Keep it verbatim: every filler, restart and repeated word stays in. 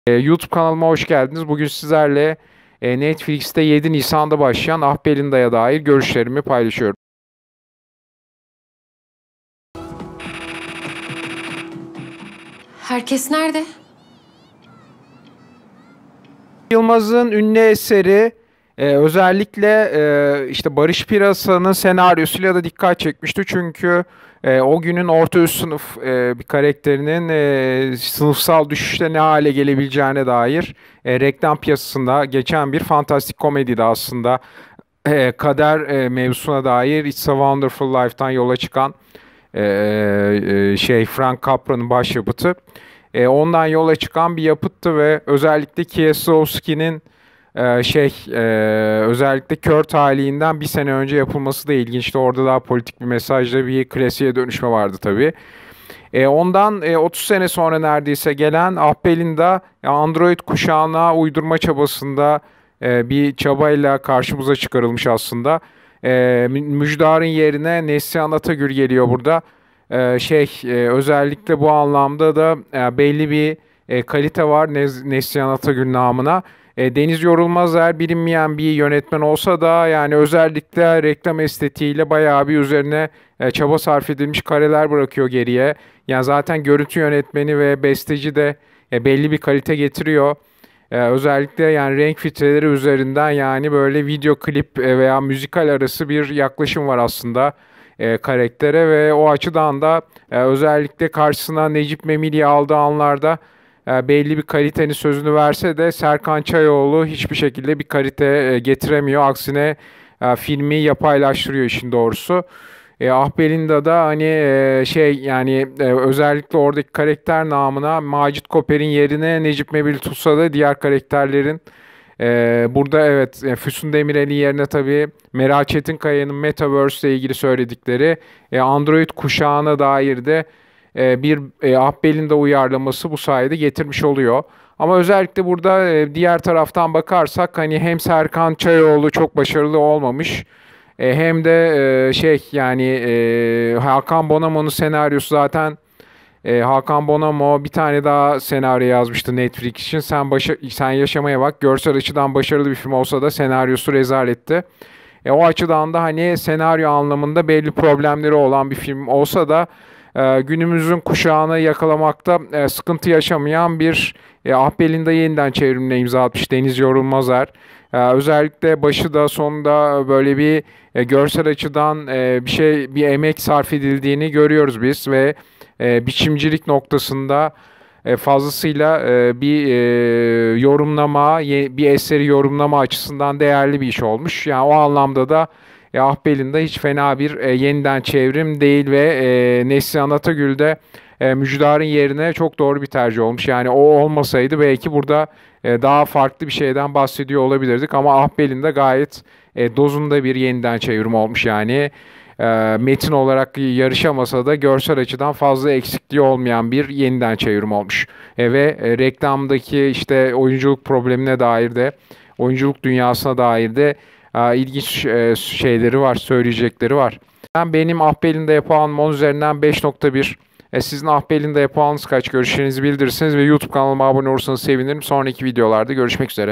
E, YouTube kanalıma hoş geldiniz. Bugün sizlerle e, Netflix'te yedi Nisan'da başlayan Ah Belinda'ya dair görüşlerimi paylaşıyorum. Herkes nerede? Yılmaz'ın ünlü eseri e, özellikle e, işte Barış Pırasa'nın senaryosuyla da dikkat çekmişti. Çünkü e, o günün orta üst sınıf e, bir karakterinin e, sınıfsal düşüşte ne hale gelebileceğine dair e, reklam piyasasında geçen bir fantastik komediydi aslında. E, kader e, mevzusuna dair It's a Wonderful Life'tan yola çıkan e, e, şey Frank Capra'nın başyapıtı. E, ondan yola çıkan bir yapıttı ve özellikle Kieslowski'nin e, şey e, özellikle kör talihinden bir sene önce yapılması da ilginçti. Orada daha politik bir mesajla bir klasiğe dönüşme vardı tabii. E, ondan e, otuz sene sonra neredeyse gelen Ahbel'in Android kuşağına uydurma çabasında e, bir çabayla karşımıza çıkarılmış aslında. E, Müjdar'ın yerine Neslihan Atagül geliyor burada. E, şey e, özellikle bu anlamda da e, belli bir e, kalite var Nez- Neslihan Atagül namına. E, Deniz Yorulmazer bilinmeyen bir yönetmen olsa da yani özellikle reklam estetiğiyle bayağı bir üzerine e, çaba sarf edilmiş kareler bırakıyor geriye. Yani zaten görüntü yönetmeni ve besteci de e, belli bir kalite getiriyor. E, özellikle yani renk filtreleri üzerinden yani böyle video klip e, veya müzikal arası bir yaklaşım var aslında e, karaktere ve o açıdan da e, özellikle karşısına Necip Memili'yi aldığı anlarda e, belli bir kalitenin sözünü verse de Serkan Çayoğlu hiçbir şekilde bir kalite e, getiremiyor. Aksine e, filmi yapaylaştırıyor işin doğrusu. E, Ah Belinda'da hani e, şey yani e, özellikle oradaki karakter namına Macit Koper'in yerine Necip Memili tutsa da diğer karakterlerin e, burada evet e, Füsun Demirel'in yerine tabii Meral Çetinkaya'nın Metaverse ile ilgili söyledikleri e, Android kuşağına dair de e, bir e, Ah Belinda uyarlaması bu sayede getirmiş oluyor. Ama özellikle burada e, diğer taraftan bakarsak hani hem Serkan Çayoğlu çok başarılı olmamış. E, hem de e, şey yani e, Hakan Bonamo'nun senaryosu zaten e, Hakan Bonamo bir tane daha senaryo yazmıştı Netflix için. Sen başa, sen yaşamaya bak. Görsel açıdan başarılı bir film olsa da senaryosu rezaletti. E, o açıdan da hani senaryo anlamında belli problemleri olan bir film olsa da e, günümüzün kuşağını yakalamakta e, sıkıntı yaşamayan bir e, Ah Belinda yeniden çevrimine imza atmış Deniz Yorulmazer. E, özellikle başı da sonu da böyle bir e, görsel açıdan e, bir şey bir emek sarf edildiğini görüyoruz biz ve e, biçimcilik noktasında e, fazlasıyla e, bir e, yorumlama, ye- bir eseri yorumlama açısından değerli bir iş olmuş. Yani o anlamda da e, Ahbel'in hiç fena bir e, yeniden çevrim değil ve e, Neslihan Atagül de e, Müjdar'ın yerine çok doğru bir tercih olmuş. Yani o olmasaydı belki burada e, daha farklı bir şeyden bahsediyor olabilirdik ama Ahbel'in gayet e, dozunda bir yeniden çevrim olmuş yani. E, metin olarak yarışamasa da görsel açıdan fazla eksikliği olmayan bir yeniden çevrim olmuş. E, ve e, reklamdaki işte oyunculuk problemine dair de oyunculuk dünyasına dair de e, ilginç e, şeyleri var, söyleyecekleri var. Ben benim Ahbelinde puanım on üzerinden beş nokta bir. E, sizin Ahbelinde puanınız kaç? Görüşlerinizi bildirirsiniz ve YouTube kanalıma abone olursanız sevinirim. Sonraki videolarda görüşmek üzere.